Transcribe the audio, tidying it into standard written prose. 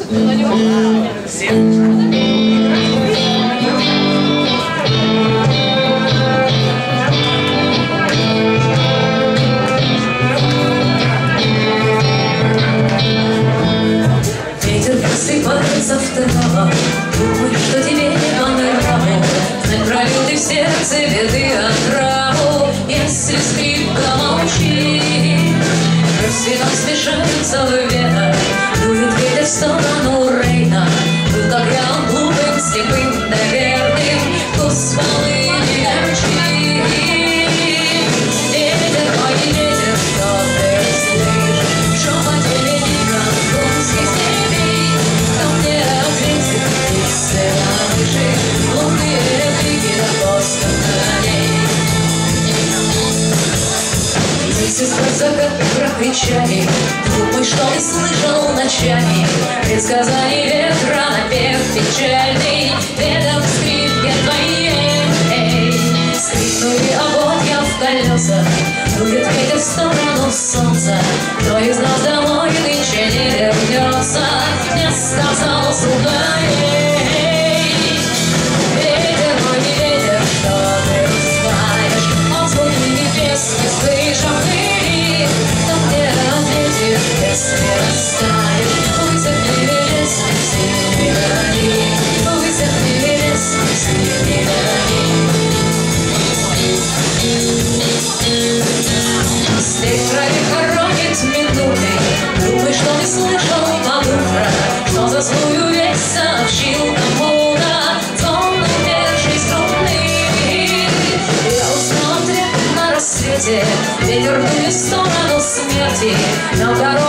Сыпается в траву, думай, что тебе не по нраву. Знать пролил ты в сердце беды отраву. Если скрипка молчит, рассветом смешаются в венах. Дует ветер в сторону Рейна. Был как я он глупым, слепым, наверным, кто спал и не горчит. Ветер, мой ветер, что ты слышишь? В шепоте ветра русских степей. Мне ответит птицы на выше, лунные реплики до постных коней. Сестра закат прокричали, думай, что ты слышал ночами. Предсказание ветра, напев печальный, ветер в скрипке твоей. Скрипнули ободья в колесах, дует ветер в сторону солнца. Кто из нас домой нынче не вернется, не сказал сударей. Ветер, мой ветер, что ты знаешь? Он звук небес не слышал ты. Там, где ответит, если растаешь, высохни лес, синий грани. Высохни лес, синий грани. Степь в траве хоронит минуты. Думай, что не слышал под утро, что за злую весть сообщил кому-то тонный держи струны. Я узнал ответ на рассвете, ветер дует в сторону смерти, но дорога